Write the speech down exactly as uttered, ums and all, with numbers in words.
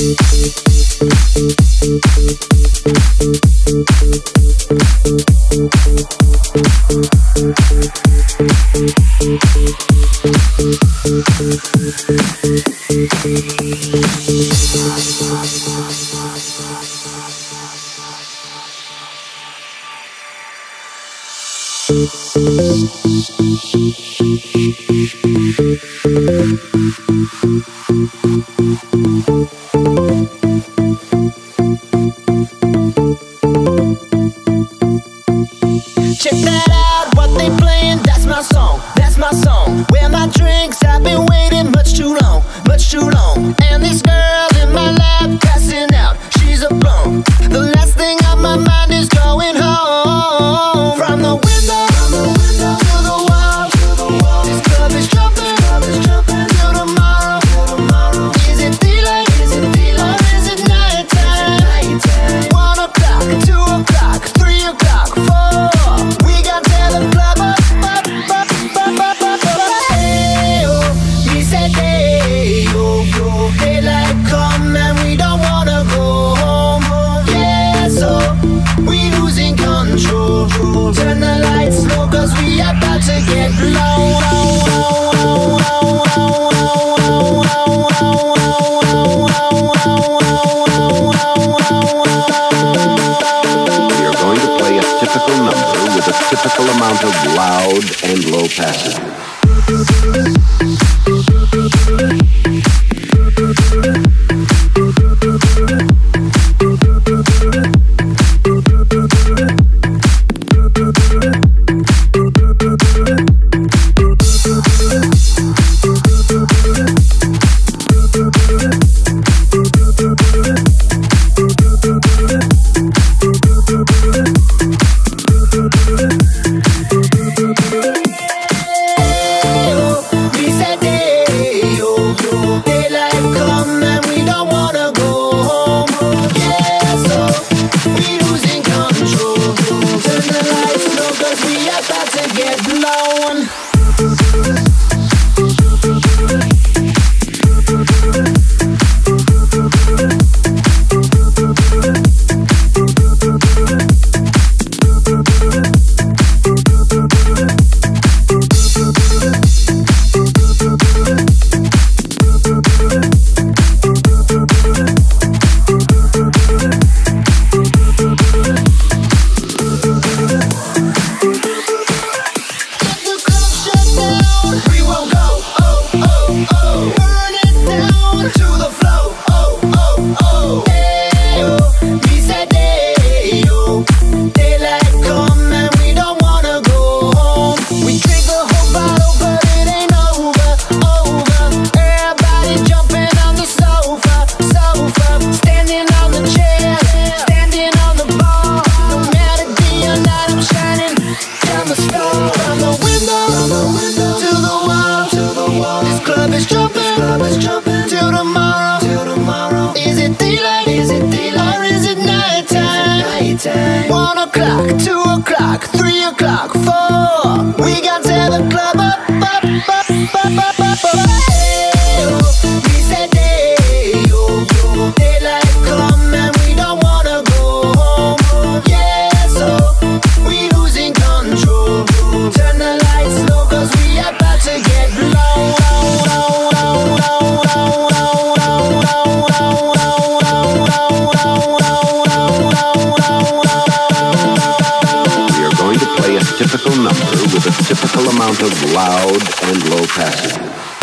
Check that out, what they playing, that's my song, that's my song. Where my drinks, I've been waiting much too long, much too long. And this girl in my lap, passing out, she's a blonde. The last thing on my mind is going home. From the window, from the window to the wall, to the wall. This club is jumping, club is jumping till tomorrow, till tomorrow. Is it daylight, is it daylight, or is it nighttime? Nighttime. One o'clock, two o'clock, three o'clock, four. We got till the club up, up, up, up, up, up, up. Hey, oh, we said hey, oh, oh. Daylight come and we don't wanna go home. Yeah, so we losing control. Turn the lights low, cause we about to get low. We are going to play a typical number with a typical amount of loud and low passages. Jumping till tomorrow, till tomorrow. Is it daylight, is it daylight, or is it nighttime? Nighttime. One o'clock, two o'clock, three o'clock, four. We got till the club up, up, up, up, up, up, up. Hey, oh, we said hey, oh, oh. Daylight come and we don't wanna go home. Yeah, so we losing control. Turn the lights low, cause we about to get low. Typical number with a typical amount of loud and low passages.